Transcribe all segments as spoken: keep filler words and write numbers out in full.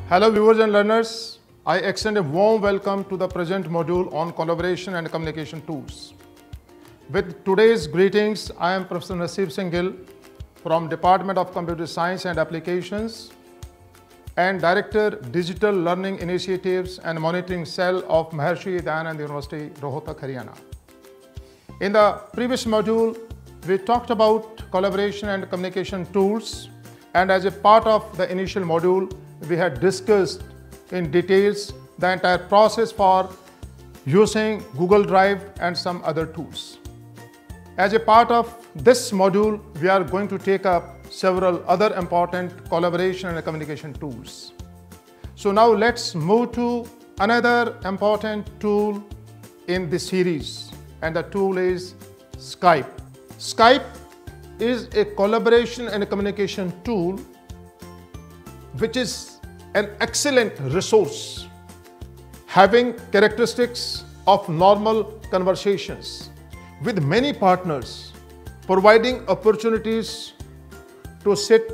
Hello viewers and learners, I extend a warm welcome to the present module on collaboration and communication tools. With today's greetings, I am Professor Naseeb Singh Gill from Department of Computer Science and Applications and Director Digital Learning Initiatives and Monitoring Cell of Maharshi Dayanand University, Rohtak, Haryana. In the previous module, we talked about collaboration and communication tools, and as a part of the initial module, we had discussed in details the entire process for using Google Drive and some other tools. As a part of this module, we are going to take up several other important collaboration and communication tools. So now let's move to another important tool in this series, and the tool is Skype. Skype is a collaboration and communication tool which is an excellent resource having characteristics of normal conversations with many partners, providing opportunities to sit,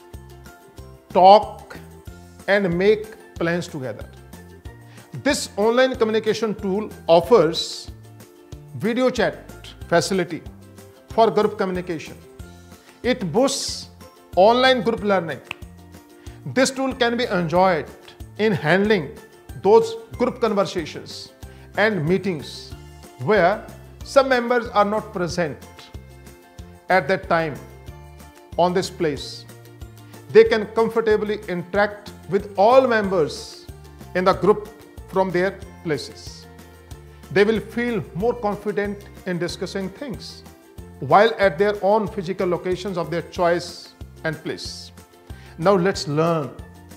talk, and make plans together. This online communication tool offers video chat facility for group communication. It boosts online group learning. This tool can be enjoyed in handling those group conversations and meetings where some members are not present at that time on this place. They can comfortably interact with all members in the group from their places. They will feel more confident in discussing things while at their own physical locations of their choice and place. Now let's learn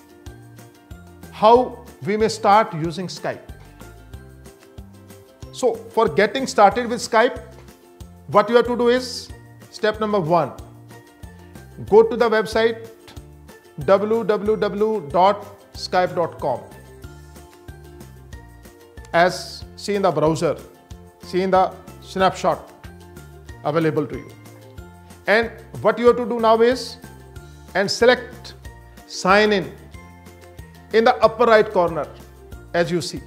how we may start using Skype. So for getting started with Skype, what you have to do is, step number one, go to the website w w w dot skype dot com. As see in the browser, see in the snapshot available to you. And what you have to do now is, and select sign in in the upper right corner as you see.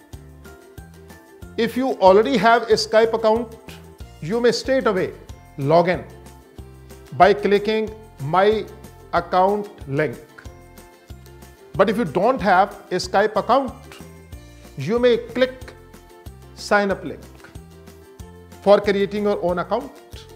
If you already have a Skype account, you may straight away log in by clicking my account link. But if you don't have a Skype account, you may click sign up link for creating your own account.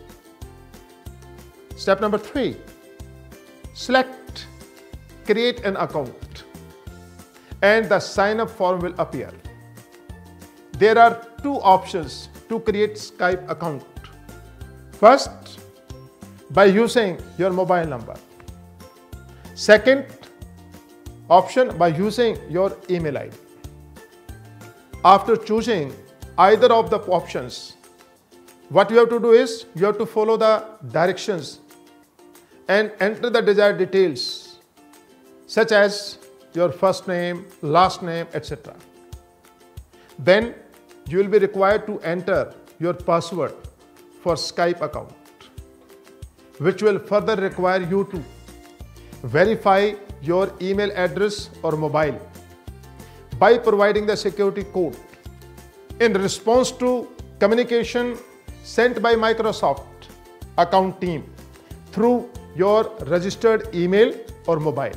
Step number three, select create an account and the sign up form will appear. There are two options to create Skype account. First, by using your mobile number. Second option, by using your email I D. After choosing either of the options, what you have to do is, you have to follow the directions and enter the desired details, such as your first name, last name, et cetera. Then you will be required to enter your password for Skype account, which will further require you to verify your email address or mobile by providing the security code in response to communication sent by Microsoft account team through your registered email or mobile.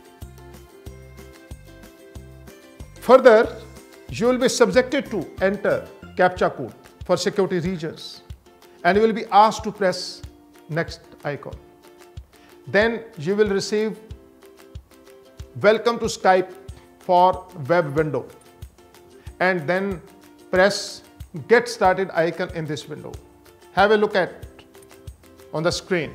Further, you will be subjected to enter CAPTCHA code for security reasons, and you will be asked to press next icon. Then you will receive welcome to Skype for web window, and then press get started icon in this window. Have a look at on the screen.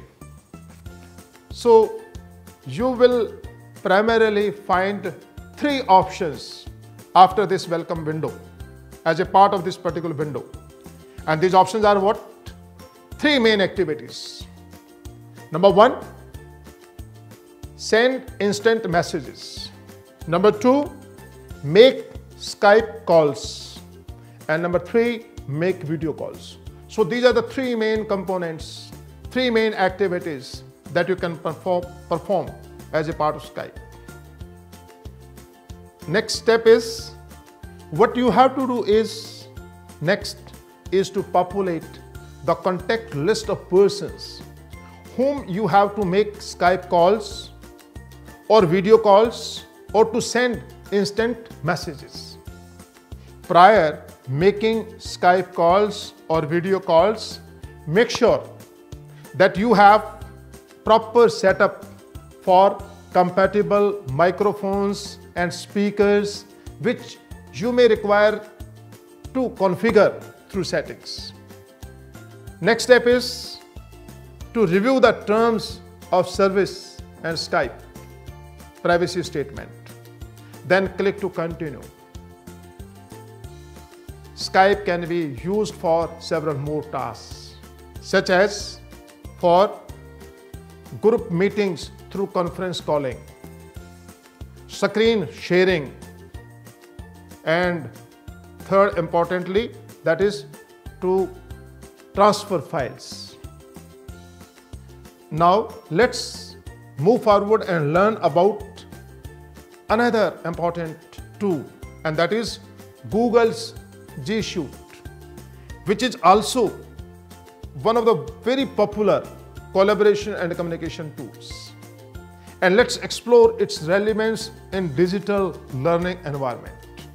So you will primarily find three options after this welcome window as a part of this particular window. And these options are what? Three main activities. Number one, send instant messages. Number two, make Skype calls. And number three, make video calls. So these are the three main components, three main activities that you can perform, perform as a part of Skype. Next step is, what you have to do is, next is to populate the contact list of persons whom you have to make Skype calls or video calls or to send instant messages. Prior making Skype calls or video calls, make sure that you have proper setup for compatible microphones and speakers which you may require to configure through settings. Next step is to review the terms of service and Skype privacy statement. Then click to continue. Skype can be used for several more tasks, such as for group meetings through conference calling, screen sharing, and third importantly, that is to transfer files. Now let's move forward and learn about another important tool, and that is Google's G Suite, which is also one of the very popular collaboration and communication tools. And let's explore its relevance in digital learning environment.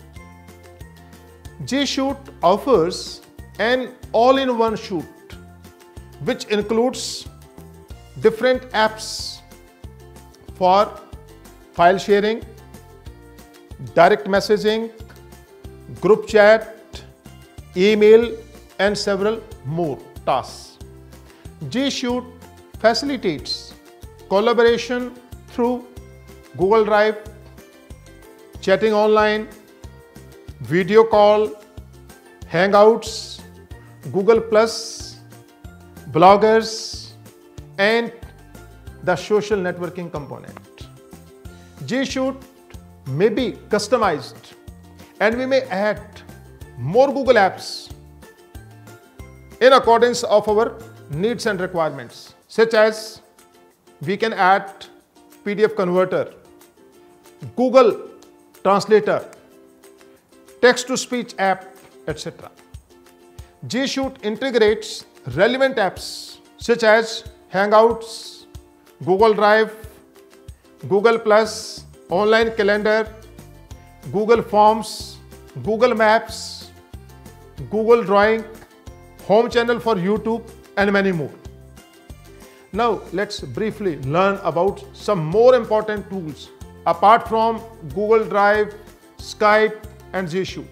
G Suite offers an all-in-one suite which includes different apps for file sharing, direct messaging, group chat, email, and several more tasks. G Suite facilitates collaboration through Google Drive, chatting online, video call, Hangouts, Google Plus, bloggers, and the social networking component. G Suite may be customized and we may add more Google apps in accordance of our needs and requirements, such as we can add P D F converter, Google Translator, text-to-speech app, et cetera. G Suite integrates relevant apps such as Hangouts, Google Drive, Google Plus, online calendar, Google Forms, Google Maps, Google Drawing, home channel for YouTube, and many more. Now let's briefly learn about some more important tools apart from Google Drive, Skype, and G Suite.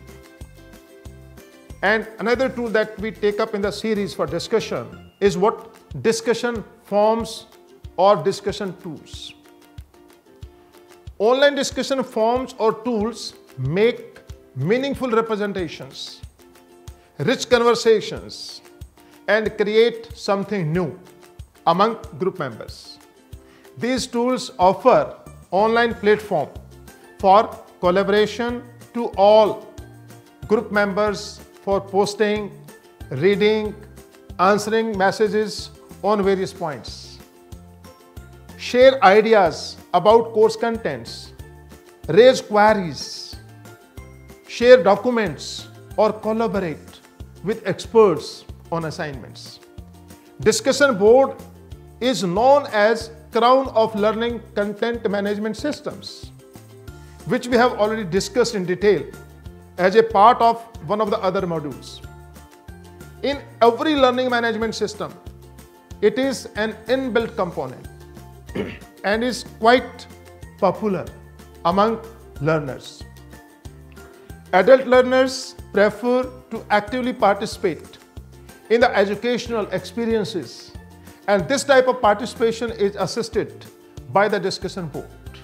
And another tool that we take up in the series for discussion is what? Discussion forms or discussion tools. Online discussion forms or tools make meaningful representations, rich conversations, and create something new among group members. These tools offer online platform for collaboration to all group members for posting, reading, answering messages on various points. Share ideas about course contents, raise queries, share documents, or collaborate with experts on assignments. Discussion board is known as crown of learning content management systems, which we have already discussed in detail as a part of one of the other modules. In every learning management system, it is an inbuilt component and is quite popular among learners. Adult learners prefer to actively participate in the educational experiences, and this type of participation is assisted by the discussion board.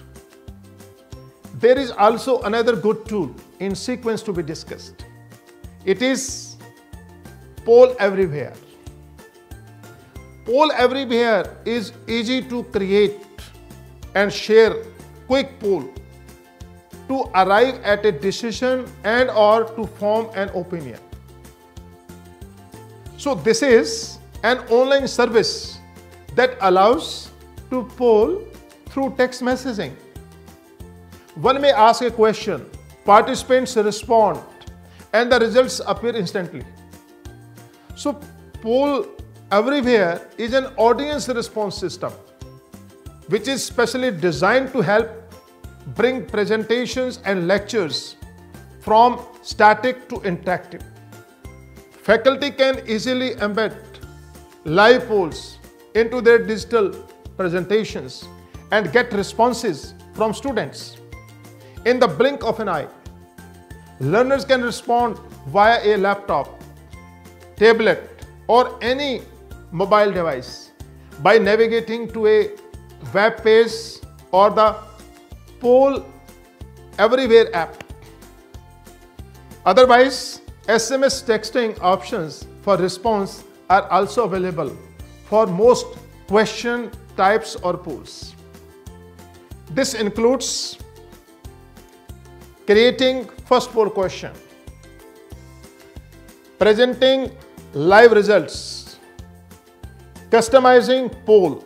There is also another good tool in sequence to be discussed. It is Poll Everywhere. Poll Everywhere is easy to create and share quick poll to arrive at a decision and or to form an opinion. So this is an online service that allows to poll through text messaging. One may ask a question, participants respond, and the results appear instantly. So Poll Everywhere is an audience response system which is specially designed to help bring presentations and lectures from static to interactive. Faculty can easily embed live polls into their digital presentations and get responses from students in the blink of an eye. Learners can respond via a laptop, tablet, or any mobile device by navigating to a web page or the Poll Everywhere app. Otherwise, S M S texting options for response are also available for most question types or polls. This includes creating first poll question, presenting live results, customizing poll,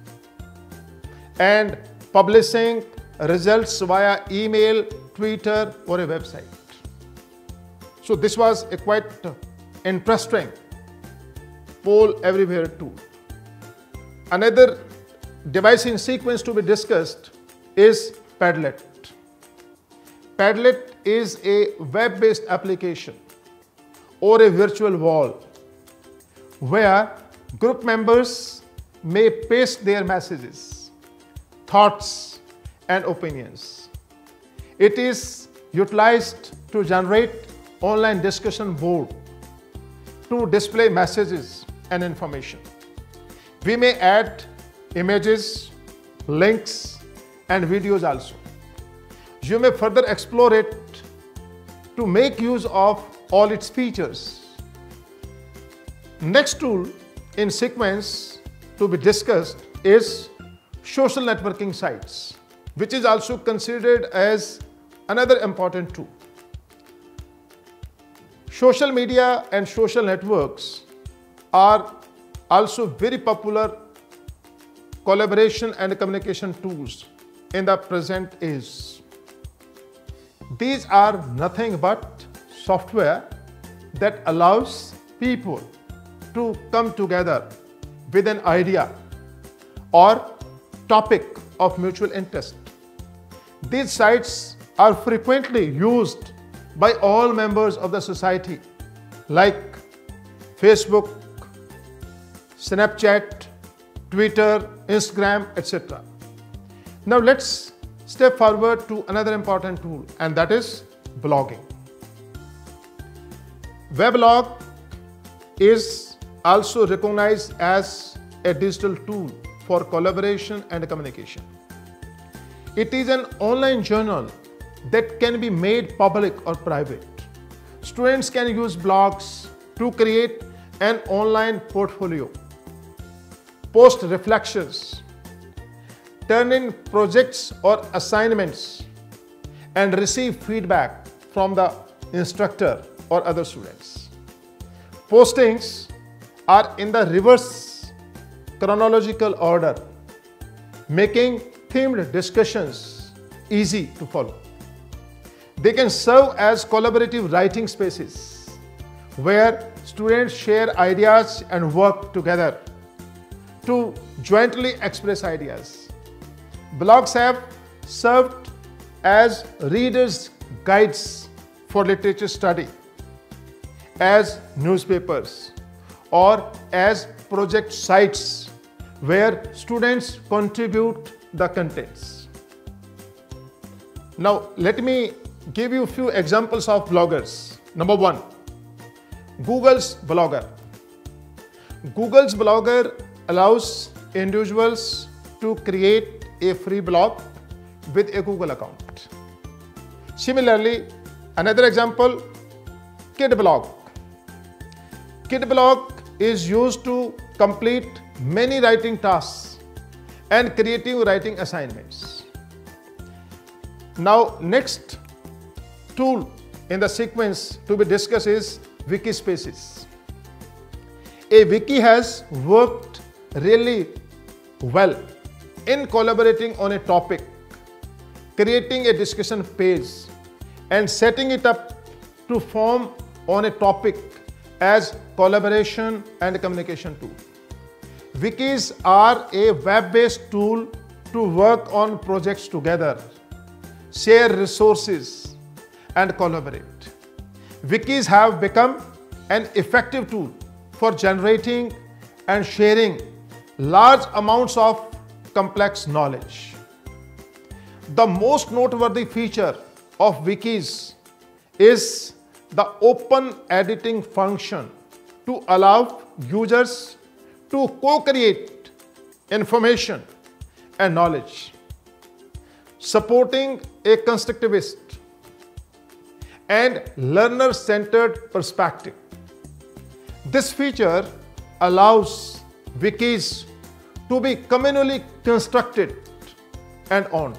and publishing results via email, Twitter, or a website. So this was a quite interesting Poll Everywhere tool. Another device in sequence to be discussed is Padlet. Padlet is a web-based application or a virtual wall where group members may paste their messages, thoughts, and opinions. It is utilized to generate online discussion board to display messages and information. We may add images, links, and videos also. You may further explore it to make use of all its features. Next tool in sequence to be discussed is social networking sites, which is also considered as another important tool. Social media and social networks are also very popular collaboration and communication tools in the present age. These are nothing but software that allows people to come together with an idea or topic of mutual interest. These sites are frequently used by all members of the society like Facebook, Snapchat, Twitter, Instagram, et cetera. Now let's step forward to another important tool, and that is blogging. Weblog is also recognized as a digital tool for collaboration and communication. It is an online journal that can be made public or private. Students can use blogs to create an online portfolio, post reflections, turn in projects or assignments, and receive feedback from the instructor or other students. Postings are in the reverse chronological order, making themed discussions easy to follow. They can serve as collaborative writing spaces where students share ideas and work together to jointly express ideas. Blogs have served as readers' guides for literature study, as newspapers, or as project sites where students contribute the contents. Now, let me give you a few examples of bloggers. Number one, Google's Blogger. Google's Blogger allows individuals to create a free blog with a Google account. Similarly, another example, KidBlog. KidBlog is used to complete many writing tasks and creative writing assignments. Now, next tool in the sequence to be discussed is Wikispaces. A wiki has worked really well in collaborating on a topic creating a discussion page and setting it up to form on a topic as collaboration and communication tool. Wikis are a web-based tool to work on projects together, share resources, and collaborate. Wikis have become an effective tool for generating and sharing large amounts of complex knowledge. The most noteworthy feature of Wikis is the open editing function to allow users to co-create information and knowledge, supporting a constructivist and learner-centered perspective. This feature allows Wikis to be communally constructed and owned.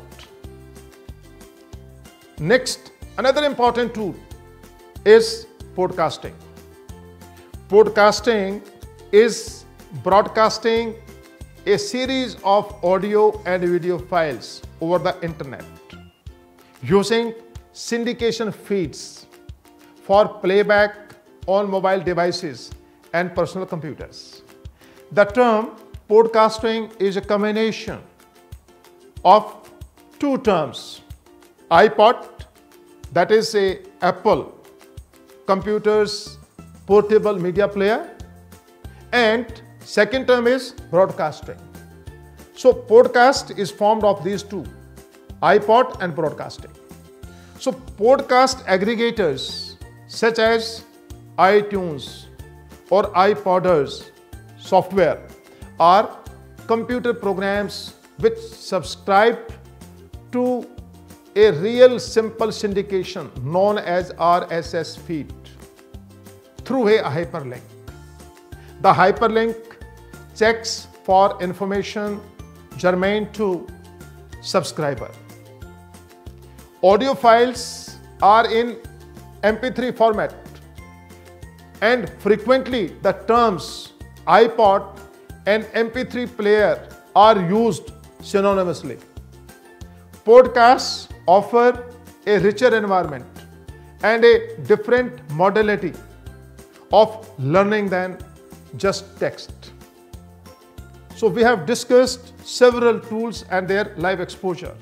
Next, another important tool is podcasting. Podcasting is broadcasting a series of audio and video files over the internet using syndication feeds for playback on mobile devices and personal computers. The term podcasting is a combination of two terms: iPod, that is a Apple computer's portable media player, and second term is broadcasting. So podcast is formed of these two, iPod and broadcasting. So podcast aggregators such as iTunes or iPodders software are computer programs which subscribe to a real simple syndication known as R S S feed through a hyperlink. The hyperlink checks for information germane to subscriber. Audio files are in M P three format, and frequently the terms iPod and M P three player are used synonymously. Podcasts offer a richer environment and a different modality of learning than just text. So we have discussed several tools and their live exposure.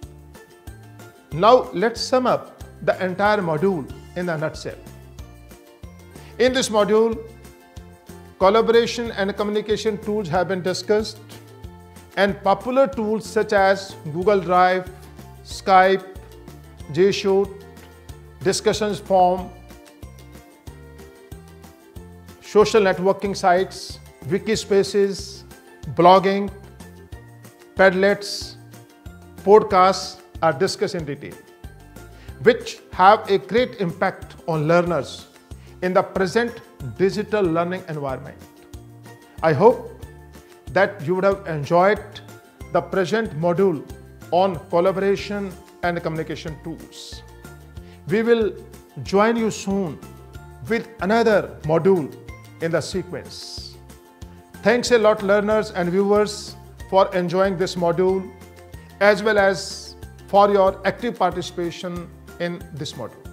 Now let's sum up the entire module in a nutshell. In this module, collaboration and communication tools have been discussed, and popular tools such as Google Drive, Skype, G-Shoot, discussions forum, social networking sites, Wikispaces, blogging, Padlets, podcasts are discussed in detail, which have a great impact on learners in the present digital learning environment. I hope that you would have enjoyed the present module on collaboration and communication tools. We will join you soon with another module in the sequence. Thanks a lot, learners and viewers, for enjoying this module as well as for your active participation in this module.